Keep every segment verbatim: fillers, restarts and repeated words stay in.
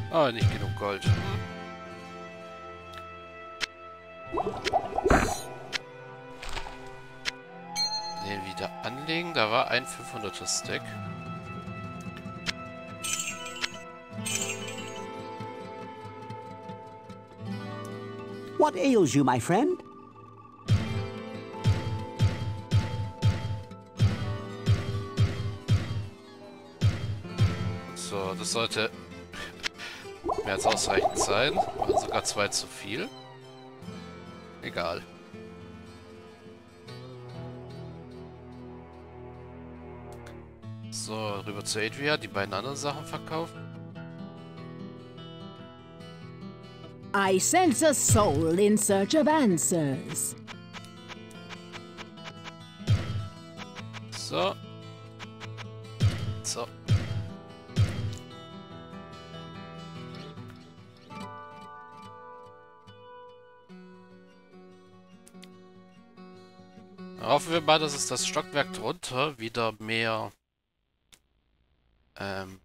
Ah, nicht genug Gold. Hm. Den wieder anlegen. Da war ein fünfhunderter Stack. What ails you, my friend? So, das sollte mehr als ausreichend sein. Waren sogar zwei zu viel. Egal. So, rüber zu Adria, die beiden anderen Sachen verkaufen. I sense a soul in search of answers. So. So. Hoffen wir mal, dass es das Stockwerk drunter wieder mehr ähm,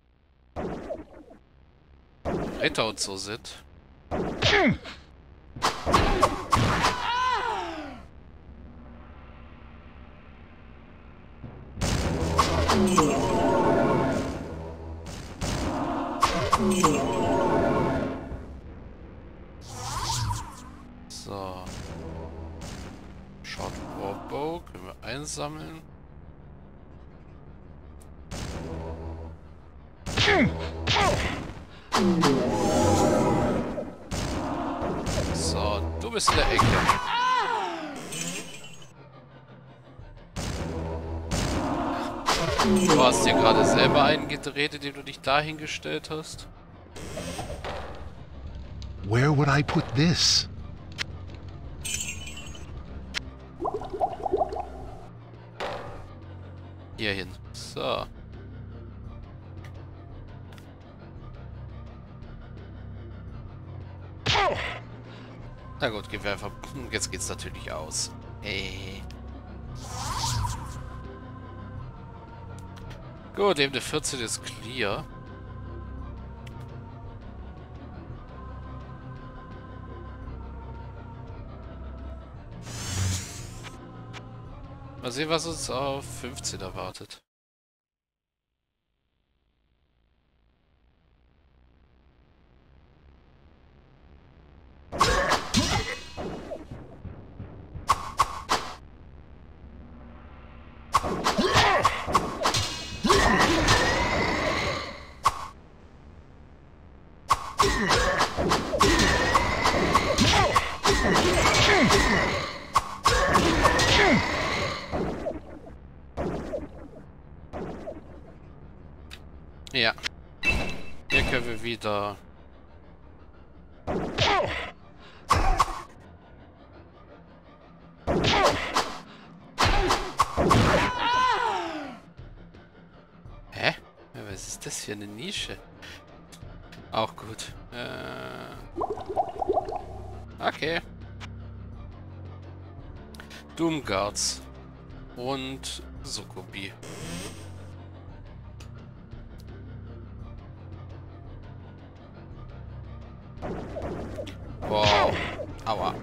Ritter und so sind. So. Short Bow können wir einsammeln. So, du bist in der Ecke. Du hast dir gerade selber einen gedreht, indem du dich dahingestellt hast. Where would I put this? Hier hin. So. Na gut, gehen wir einfach. Jetzt geht's natürlich aus. Hey. Gut, eben der vierzehn ist clear. Mal sehen, was uns auf fünfzehn erwartet. Ja. Hier können wir wieder... Hä? Was ist das für eine Nische? Auch gut. Äh... Okay. Doomguards. Und Sukubi. Wow. Aua.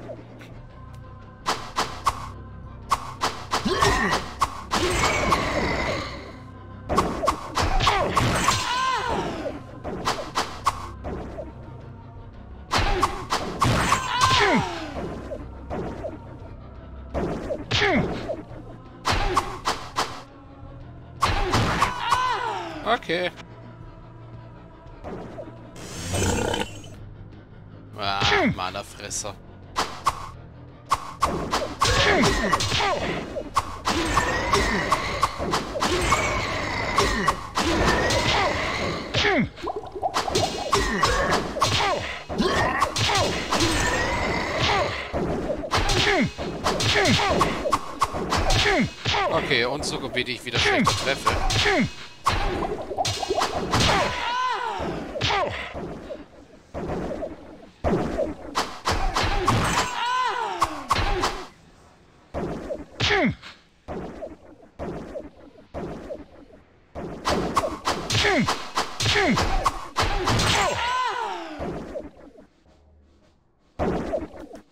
Okay. Ah, Mana-Fresser. Okay, und so wie ich wieder schlechter treffe.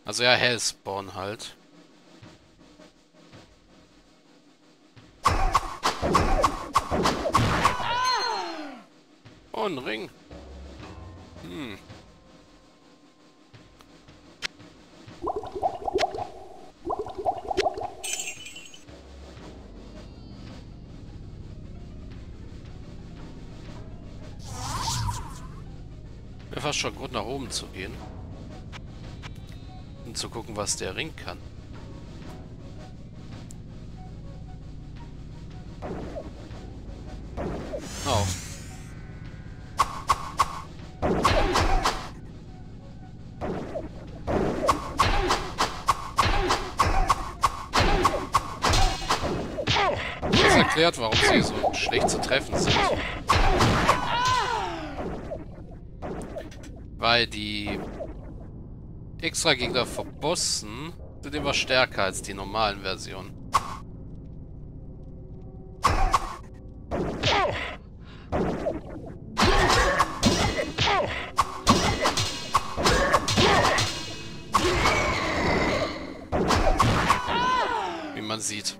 Also ja, Hellspawn halt. Oh, ein Ring. Hm. Wäre fast schon Grund nach oben zu gehen. Und zu gucken, was der Ring kann. Oh. Das erklärt, warum sie so schlecht zu treffen sind. Weil die extra Gegner von Bossen sind immer stärker als die normalen Versionen. Wie man sieht.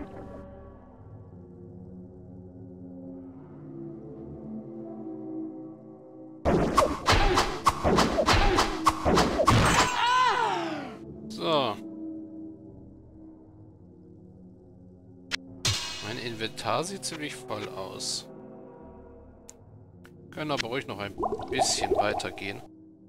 So. Mein Inventar sieht ziemlich voll aus. Können aber ruhig noch ein bisschen weitergehen.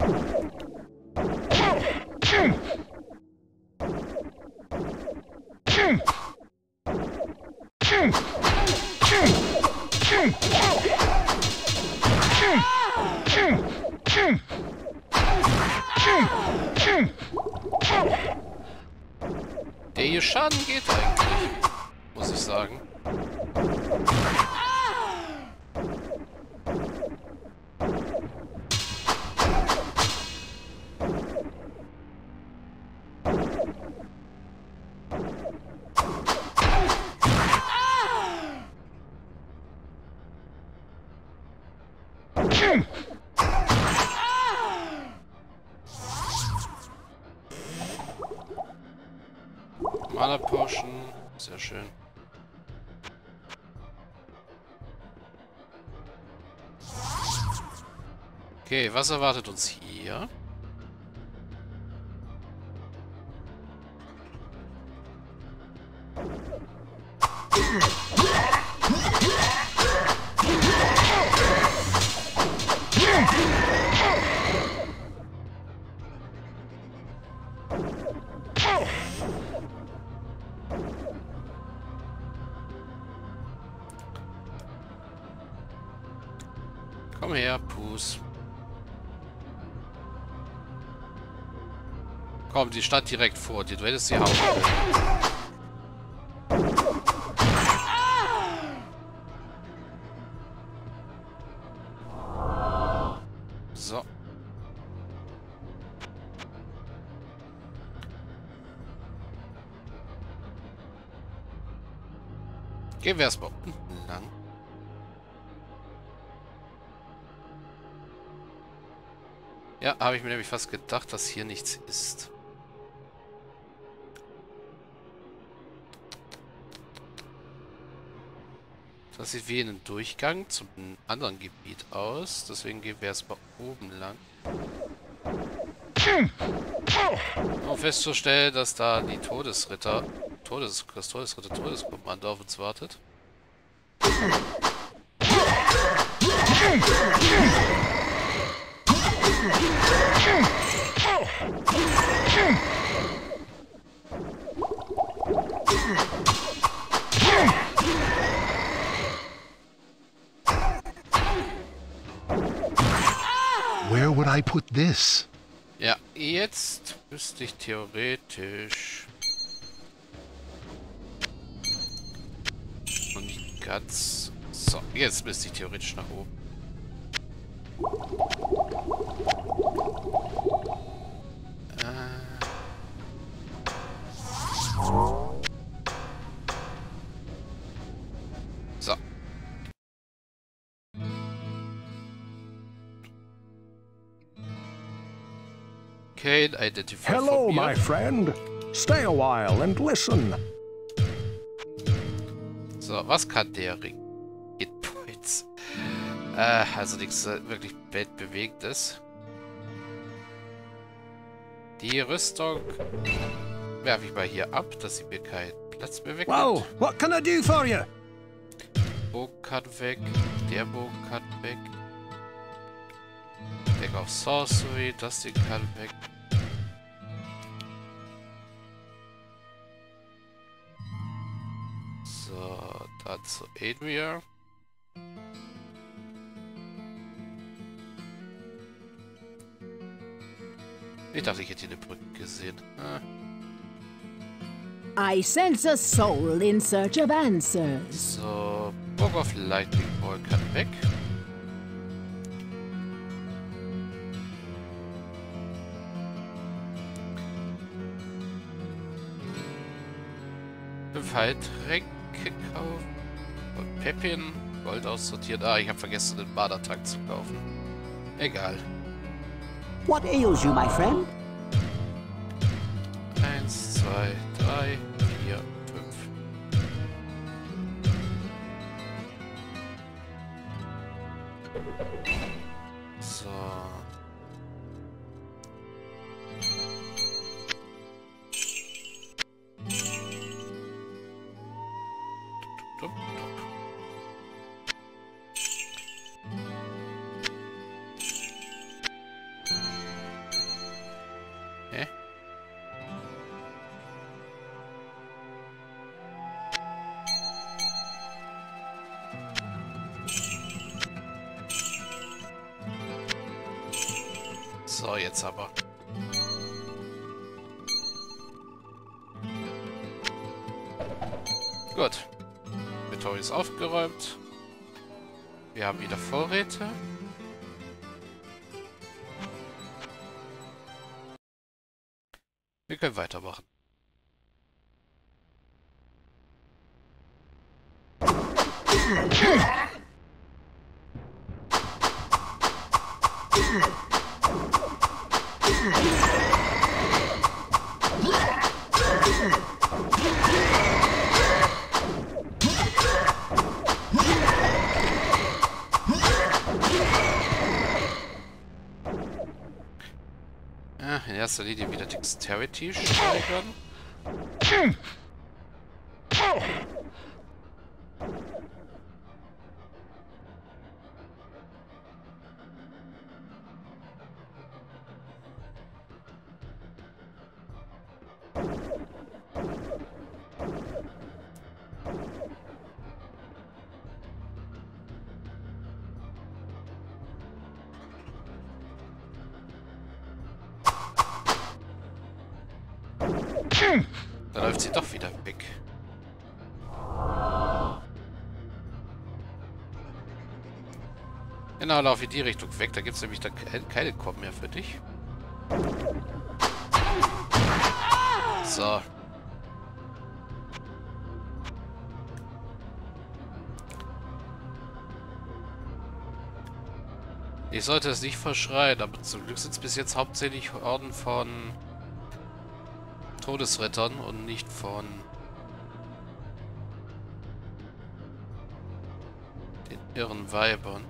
Der hier Schaden geht eigentlich, muss ich sagen. Mana Potion, sehr schön. Okay, was erwartet uns hier? Komm her, Pus. Komm, die stand direkt vor dir. Du hättest sie hauen können. So. Gehen wir erstmal unten lang. Ja, habe ich mir nämlich fast gedacht, dass hier nichts ist. Das sieht wie ein Durchgang zum anderen Gebiet aus. Deswegen gehen wir erstmal oben lang. Um festzustellen, dass da die Todesritter, Todes, das Todesritter Todeskommando auf uns wartet. Where would I put this? Ja, jetzt müsste ich theoretisch noch nicht ganz. So, jetzt müsste ich theoretisch nach oben. So. Kane, identified Hello, from my here. friend. Stay a while and listen. So, was kann der Ring? Hitpoints. Äh, also nichts äh, wirklich weltbewegendes. Die Rüstung werfe ich mal hier ab, dass sie mir keinen Platz mehr wegnimmt. Whoa, what can I do for you? Bogen kann weg, der Bogen kann weg. Deck auf Sorcery, das Ding kann weg. So, dann zu Adria. Ich dachte, ich hätte hier eine Brücke gesehen. Ah. I sense a soul in search of answers. So, Book of Lightning Ball kann weg. Fünf Heiltränke kaufen. Und Pepin. Gold aussortiert. Ah, ich habe vergessen, den Badertank zu kaufen. Egal. What ails you, my friend? Eins, zwei, drei, vier, fünf. So. Tup, tup, tup. Hä? So, jetzt aber. Gut. Inventory ist aufgeräumt. Wir haben wieder Vorräte. Wir können weitermachen. Ja, in erster Linie wieder Dexterity steigern. Da läuft sie doch wieder weg. Genau, lauf in die Richtung weg. Da gibt es nämlich dann keine Korb mehr für dich. So. Ich sollte es nicht verschreien, aber zum Glück sind es bis jetzt hauptsächlich Horden von Todesrittern und nicht von den irren Weibern.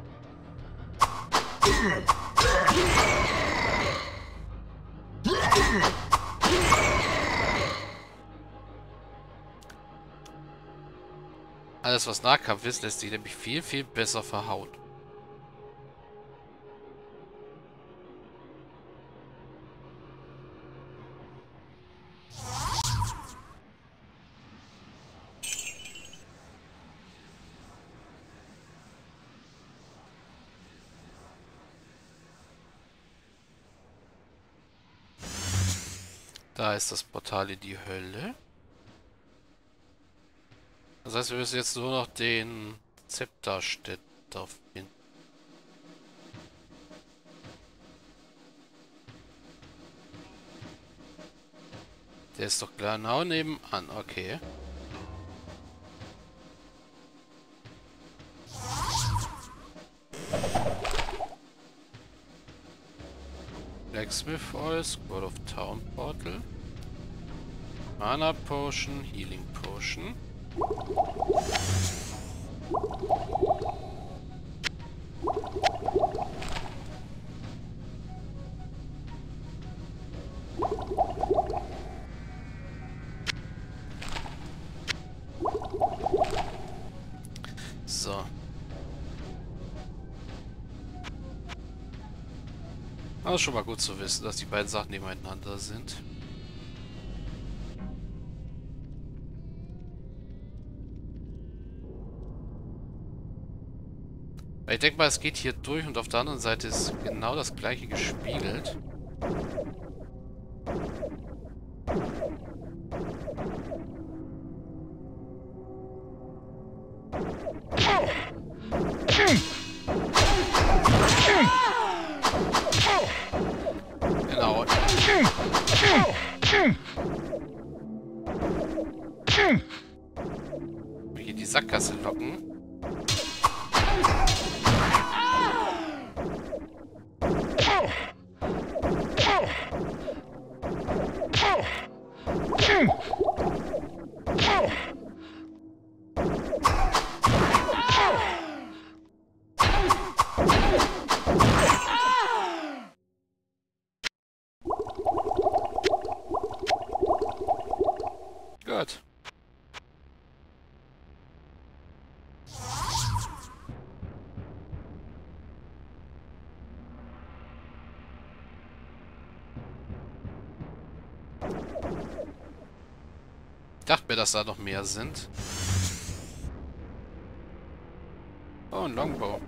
Alles, was Nahkampf ist, lässt sich nämlich viel, viel besser verhauen. Da ist das Portal in die Hölle. Das heißt, wir müssen jetzt nur noch den Zepterstädter finden. Der ist doch genau nebenan. Okay. Blacksmith Oil, Scroll of Town Portal. Mana Potion, Healing Potion. So. Aber schon mal gut zu wissen, dass die beiden Sachen nebeneinander sind. Ich denke mal, es geht hier durch und auf der anderen Seite ist genau das gleiche gespiegelt. Genau. Hier die Sackgasse locken. Gut. Ich dachte mir, dass da noch mehr sind. Oh, ein Longbow.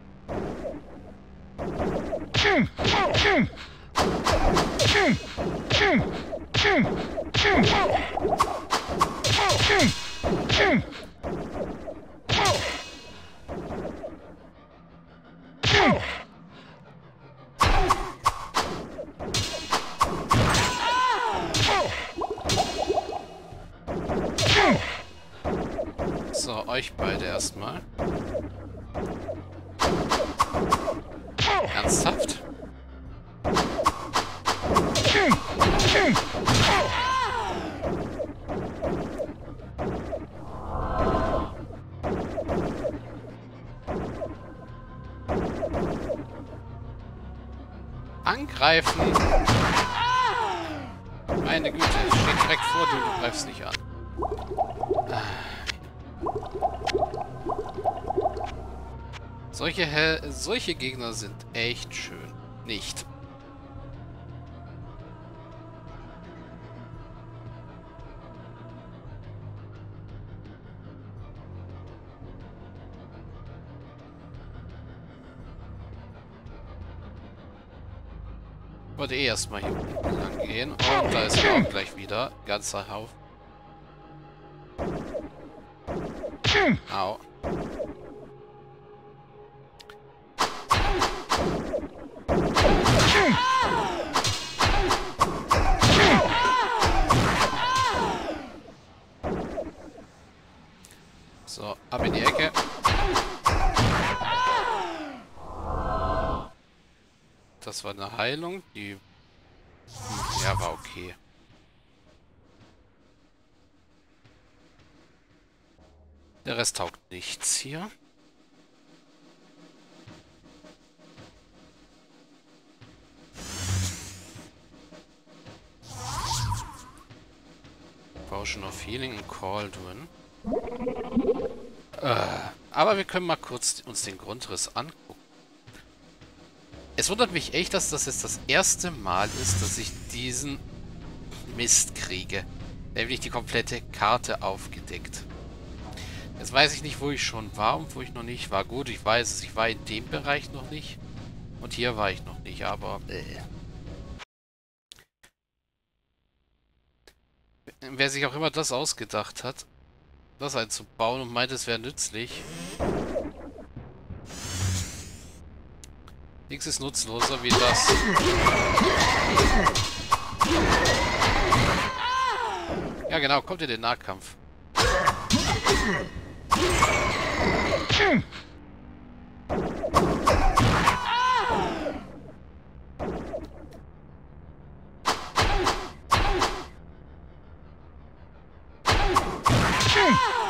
So, euch beide erstmal. Ernsthaft? Angreifen! Meine Güte, es steht direkt vor dir, du greifst nicht an. Solche, Hel solche Gegner sind echt schön. Nicht. Ich wollte eh erstmal hier unten lang gehen. Und da ist er auch gleich wieder. Ganzer Haufen. Au. So, ab in die Ecke. Das war eine Heilung, die ja war okay. Der Rest taugt nichts hier. Potion of Healing und Cauldron. Äh, aber wir können mal kurz uns den Grundriss angucken. Es wundert mich echt, dass das jetzt das erste Mal ist, dass ich diesen Mist kriege. Nämlich die komplette Karte aufgedeckt. Jetzt weiß ich nicht, wo ich schon war und wo ich noch nicht war. Gut, ich weiß es, ich war in dem Bereich noch nicht. Und hier war ich noch nicht, aber... Äh. Wer sich auch immer das ausgedacht hat, das einzubauen und meint, es wäre nützlich. Nichts ist nutzloser wie das. Ja genau, kommt in den Nahkampf. Hmm.